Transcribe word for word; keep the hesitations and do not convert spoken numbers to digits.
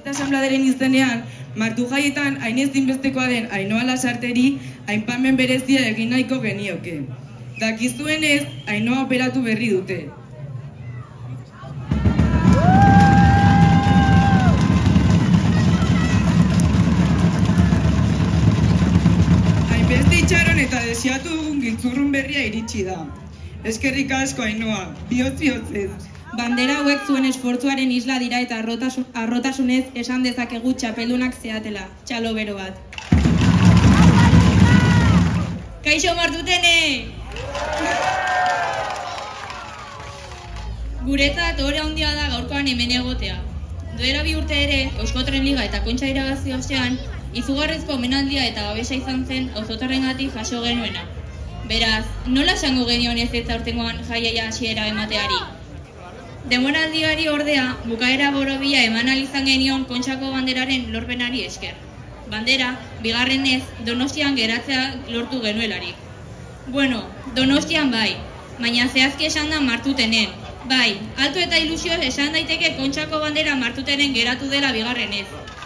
Gazte Asanbladaren izenean, martu jaietan hain ezinbestekoa den Ainhoa Lasarteri aipamen berezia egin nahiko genioke. Dakizuenez, Ainhoa operatu berri dute. Hainbeste itxaron eta desiatu dugun giltzurrun berria iritsi da. Eskerrik asko, Ainhoa, bihotz-bihotzez. Bandera hauek zuen esfortzuaren isla dira eta arrotasunez esan dezakegu txapeldunak zeatela, txalo bero bat. Kaixo Martutene! Guretzat ohore handia da gaurkoan hemen egotea. Duela bi urte ere, Euskotren Liga eta Kontxa irabazi ostean, izugarrizko omenaldia eta babesa izan zen auzotarrengatik jaso genuena. Beraz, nola esango genion ez ez aurtengoan jaiaia hasiera emateari? Denboraldiari ordea, bukaera borobila eman ahal izan genion Kontxako banderaren lorpenari esker. Bandera, bigarrenez, Donostian geratzea lortu genuelarik. Bueno, Donostian bai, baina zehazki esan da Martutenen. Bai, alto eta ilusioz esan daiteke Kontxako bandera Martutenen geratu dela bigarrenez.